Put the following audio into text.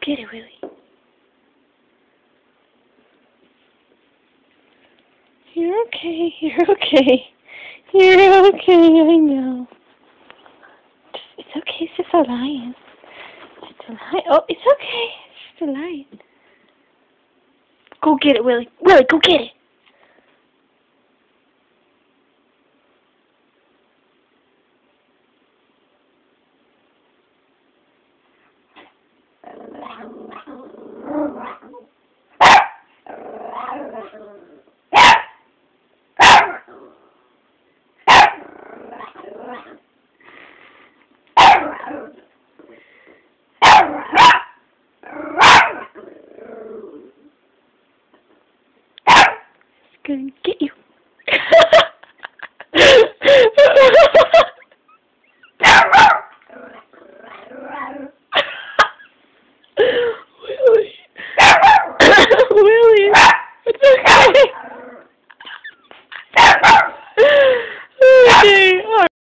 get it, Willy. You're okay. You're okay. You're okay. I know. It's okay. It's just a lion. It's a lion. Oh, it's okay. It's just a lion. Go get it, Willy. Willy, go get it. It's gonna get you.